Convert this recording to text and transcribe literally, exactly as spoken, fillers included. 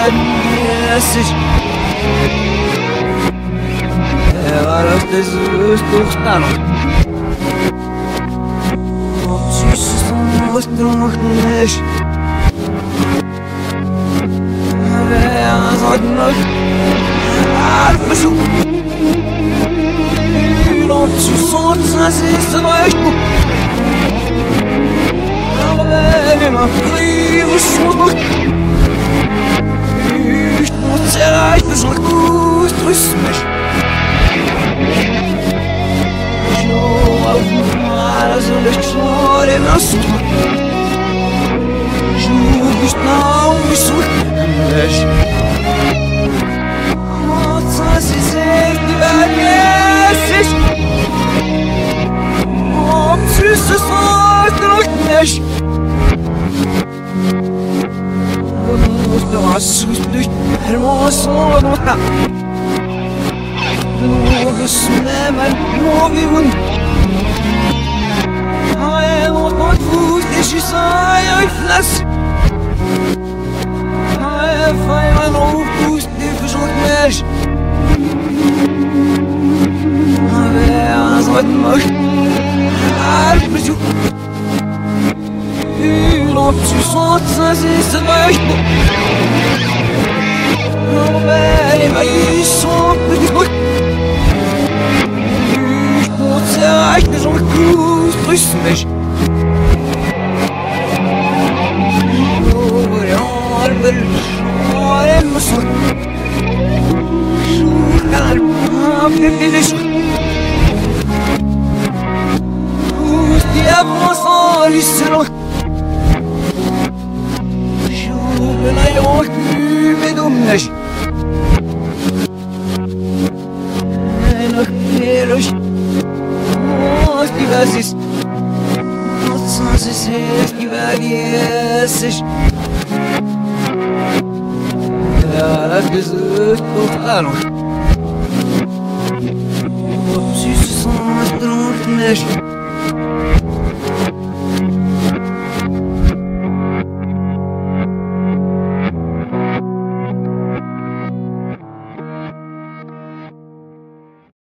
Esses Elas desustutaram Opções são mostrar-nos Veas adnos Arfesu Opções são desistões Alena Livros são Será que os recursos mas João arrumar as ondas que chorem na sua Julgos não me surpreendes Nossa, se sempre mereces Oh, preciso só de nós Assustos hermoso nota Novo cinema novo Ai não pode fugir sai e flash Ai vai mas não custa de fugir mais Ai as outras Ai preciso não preciso desistir mais Bem, mas isso depois Você acha que são recursos mas Olhar olhamos Chorar apenas Os diabos olhos serão Chorar eu me dominas Pelos Os diversos Nossas experiências Elas desustutaram